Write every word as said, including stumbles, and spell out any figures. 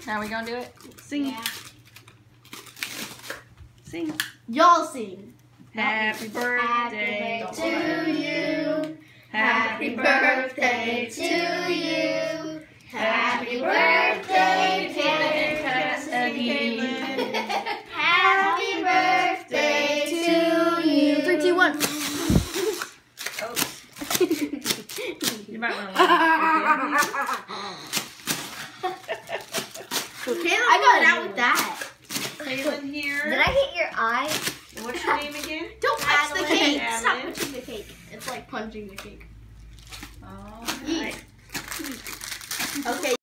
Now we gonna do it? Sing. Yeah. Sing. Y'all sing. Happy birthday Happy birthday to you. Happy birthday to you. Happy birthday, Taylor Cassidy. Happy birthday to you. Three, two, one. Oh. You might want to laugh. I got it out with that. Kaylin here. Did I hit your eye? And what's your name again? Don't touch the Adeline. cake. Adeline. Stop touching the cake. It's like punching the cake. All Eat. right. Okay.